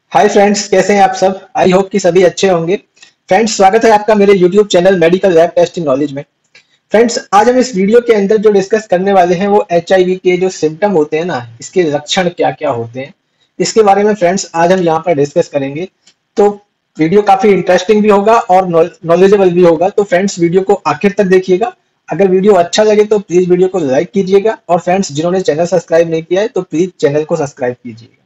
Hi friends, कैसे हैं आप सब। आई होप कि सभी अच्छे होंगे। फ्रेंड्स, स्वागत है आपका मेरे YouTube channel medical lab testing knowledge में। फ्रेंड्स, आज हम इस वीडियो के अंदर जो डिस्कस करने वाले हैं वो एचआईवी के जो सिम्टम होते हैं ना, इसके लक्षण क्या क्या होते हैं, इसके बारे में फ्रेंड्स आज हम यहाँ पर डिस्कस करेंगे। तो वीडियो काफी इंटरेस्टिंग भी होगा और नॉलेजेबल भी होगा। तो फ्रेंड्स, वीडियो को आखिर तक देखिएगा। अगर वीडियो अच्छा लगे तो प्लीज वीडियो को लाइक कीजिएगा, और फ्रेंड्स जिन्होंने चैनल सब्सक्राइब नहीं किया है तो प्लीज चैनल को सब्सक्राइब कीजिएगा।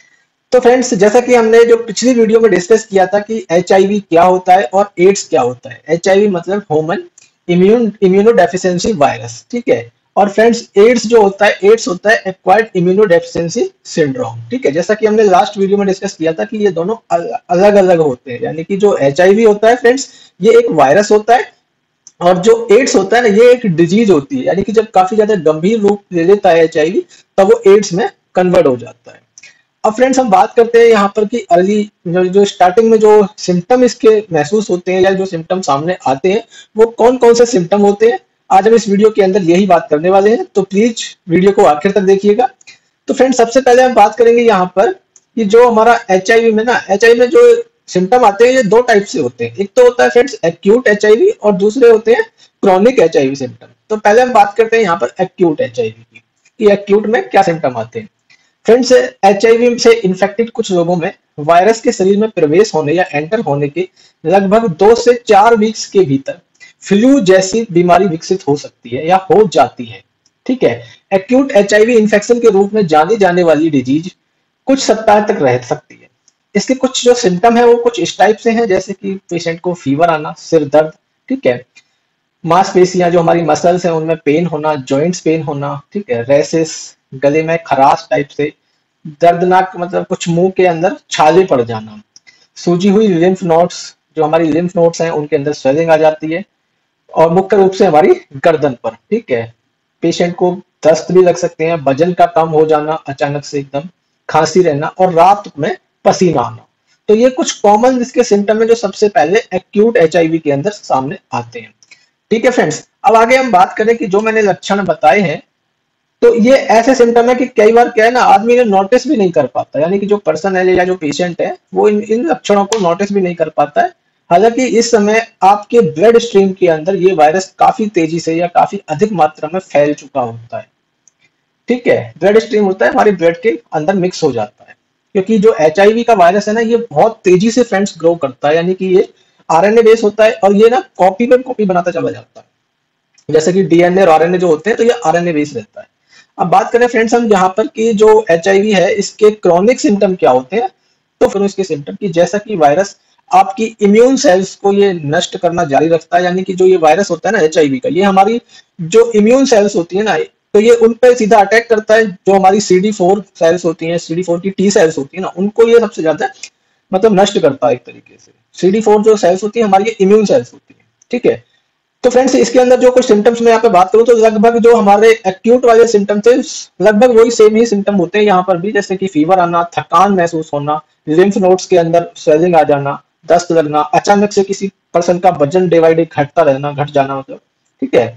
तो फ्रेंड्स, जैसा कि हमने जो पिछली वीडियो में डिस्कस किया था कि एचआईवी क्या होता है और एड्स क्या होता है। एचआईवी मतलब ह्यूमन इम्यूनोडेफिशिएंसी वायरस, ठीक है। और फ्रेंड्स, एड्स जो होता है, एड्स होता है एक्वायर्ड इम्यूनोडेफिशिएंसी सिंड्रोम, ठीक है। जैसा कि हमने लास्ट वीडियो में डिस्कस किया था कि ये दोनों अलग अलग होते हैं। यानी कि जो एचआईवी होता है फ्रेंड्स, ये एक वायरस होता है, और जो एड्स होता है ना, ये एक डिजीज होती है। यानी कि जब काफी ज्यादा गंभीर रूप ले लेता है एचआईवी, तब वो एड्स में कन्वर्ट हो जाता है। अब फ्रेंड्स, हम बात करते हैं यहाँ पर कि अर्ली जो स्टार्टिंग में जो सिम्टम इसके महसूस होते हैं या जो सिम्टम सामने आते हैं, वो कौन कौन से सिम्टम होते हैं। आज हम इस वीडियो के अंदर यही बात करने वाले हैं, तो प्लीज वीडियो को आखिर तक देखिएगा। तो फ्रेंड्स, सबसे पहले हम बात करेंगे यहाँ पर कि जो हमारा एचआईवी में ना, एचआईवी में जो सिम्टम आते हैं ये दो टाइप से होते हैं। एक तो होता है फ्रेंड्स एक्यूट एचआईवी, और दूसरे होते हैं क्रॉनिक एचआईवी सिम्टम। तो पहले हम बात करते हैं यहाँ पर एक्यूट एचआईवी की, कि एक्यूट में क्या सिम्टम आते हैं। फ्रेंड्स, एचआईवी से इन्फेक्टेड कुछ लोगों में वायरस के शरीर में प्रवेश होने या एंटर होने के लगभग 2 से 4 वीक्स के भीतर फ्लू जैसी बीमारी विकसित हो सकती है या हो जाती है, ठीक है। एक्यूट एचआईवी इन्फेक्शन के रूप में जानी जाने वाली डिजीज कुछ सप्ताह तक रह सकती है। इसके कुछ जो सिम्टम है वो कुछ इस टाइप से हैं, जैसे कि पेशेंट को फीवर आना, सिर दर्द, ठीक है, मांसपेशियां जो हमारी मसल्स हैं उनमें पेन होना, जॉइंट्स पेन होना, ठीक है, रैसेस, गले में खराश टाइप से, दर्दनाक मतलब कुछ मुंह के अंदर छाले पड़ जाना, सूजी हुई लिम्फ नोड्स, जो हमारी लिम्फ नोड्स हैं उनके अंदर स्वेलिंग आ जाती है, और मुख्य रूप से हमारी गर्दन पर, ठीक है। पेशेंट को दस्त भी लग सकते हैं, वजन का कम हो जाना अचानक से एकदम, खांसी रहना, और रात में पसीना आना। तो ये कुछ कॉमन इसके सिम्टम है जो सबसे पहले एक्यूट एचआईवी के अंदर सामने आते हैं, ठीक है फ्रेंड्स। अब आगे हम बात करें कि जो मैंने लक्षण बताए हैं, तो ये ऐसे सिम्टम है कि कई बार क्या है ना, आदमी ने नोटिस भी नहीं कर पाता। यानी कि जो पर्सन है या जो पेशेंट है वो इन लक्षणों को नोटिस भी नहीं कर पाता है। हालांकि इस समय आपके ब्लड स्ट्रीम के अंदर ये वायरस काफी तेजी से या काफी अधिक मात्रा में फैल चुका होता है, ठीक है। ब्लड स्ट्रीम होता है, हमारे ब्लड के अंदर मिक्स हो जाता है, क्योंकि जो एचआईवी का वायरस है ना, ये बहुत तेजी से फ्रेंड्स ग्रो करता है। यानी कि ये आरएनए बेस होता है, और ये ना कॉपी पे कॉपी बनाता चला जाता है। जैसे कि डीएनए और आरएनए जो होते हैं, तो ये आरएनए बेस रहता है। अब बात करें फ्रेंड्स हम यहाँ पर कि जो एचआईवी है इसके क्रॉनिक सिम्टम क्या होते हैं। तो फिर इसके सिम्टम की, जैसा कि वायरस आपकी इम्यून सेल्स को ये नष्ट करना जारी रखता है। यानी कि जो ये वायरस होता है ना एचआईवी का, ये हमारी जो इम्यून सेल्स होती है ना, तो ये उन पे सीधा अटैक करता है। जो हमारी CD4 सेल्स होती हैं, CD4 की टी सेल्स होती है ना, उनको ये सबसे ज्यादा मतलब नष्ट करता है एक तरीके से। CD4 जो सेल्स होती है हमारी, ये इम्यून सेल्स होती है, ठीक है। तो फ्रेंड्स, इसके अंदर जो कुछ सिम्टम्स मैं यहाँ पे बात करूँ तो लगभग जो हमारे एक्यूट वाले सिम्टम थे, लगभग वही सेम ही सिम्टम होते हैं यहाँ पर भी। जैसे कि फीवर आना, थकान महसूस होना, लिम्फ नोड्स के अंदर स्वेलिंग आ जाना, दस्त लगना, अचानक से किसी पर्सन का वजन डे बाई डे घटता रहना, घट जाना मतलब, ठीक है।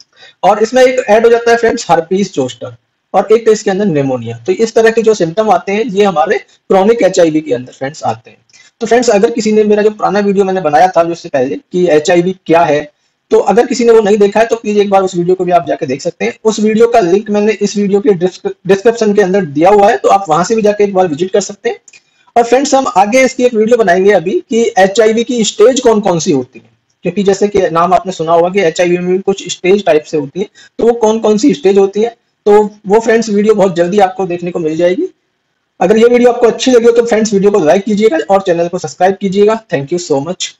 और इसमें एक ऐड हो जाता है फ्रेंड्स हर्पीस जोस्टर, और एक तो इसके अंदर निमोनिया। तो इस तरह के जो सिम्टम आते हैं ये हमारे क्रॉनिक एचआईवी के अंदर फ्रेंड्स आते हैं। तो फ्रेंड्स, अगर किसी ने मेरा जो पुराना वीडियो मैंने बनाया था जो इससे पहले कि एचआईवी क्या है, तो अगर किसी ने वो नहीं देखा है तो प्लीज एक बार उस वीडियो को भी आप जाके देख सकते हैं। उस वीडियो का लिंक मैंने इस वीडियो के डिस्क्रिप्शन के अंदर दिया हुआ है, तो आप वहां से भी जाके एक बार विजिट कर सकते हैं। और फ्रेंड्स, हम आगे इसकी एक वीडियो बनाएंगे अभी कि एचआईवी की स्टेज कौन कौन सी होती है। क्योंकि जैसे कि नाम आपने सुना होगा कि एचआईवी में भी कुछ स्टेज टाइप से होती है, तो वो कौन कौन सी स्टेज होती है, तो वो फ्रेंड्स वीडियो बहुत जल्दी आपको देखने को मिल जाएगी। अगर ये वीडियो आपको अच्छी लगी हो तो फ्रेंड्स वीडियो को लाइक कीजिएगा और चैनल को सब्सक्राइब कीजिएगा। Thank you so much.